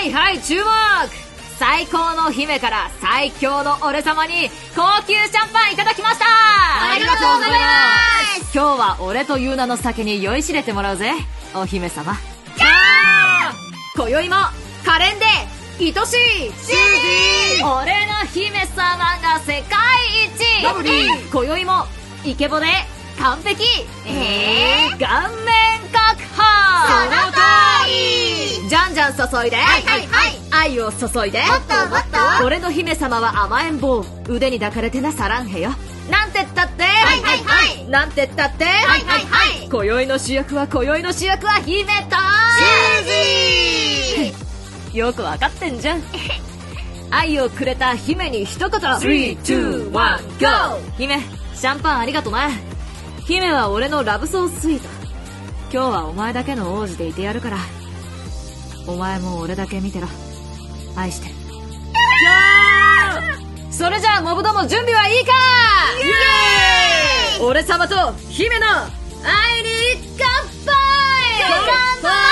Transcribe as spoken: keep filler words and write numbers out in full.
はいはい、注目。最高の姫から最強の俺様に高級シャンパンいただきました。 ありがとうございます。 今日は俺という名の酒に酔いしれてもらうぜ、お姫様。 キャー。 今宵も可憐で愛しいシージー。 俺の姫様が世界一。 ラブリー。 今宵もイケボで完璧。 えー、顔面確保。 その通り。 じゃんじゃん注いで、 はいはいはい、 愛を注いで、 もっともっと。 俺の姫様は甘えん坊、腕に抱かれてなサランヘよ。なんてったって、 はいはいはい、 なんてったって、 はいはいはい、 今宵の主役は今宵の主役は姫とシージー。よくわかってんじゃん。愛をくれた姫に一言。 スリー、ツー、ワン、ゴー。 姫、シャンパンありがとな。姫は俺のラブソースイート。今日はお前だけの王子でいてやるから、お前も俺だけ見てろ。愛してる。それじゃあモブども準備はいいか。 イエーイ。 俺様と姫の愛に乾杯。 乾杯。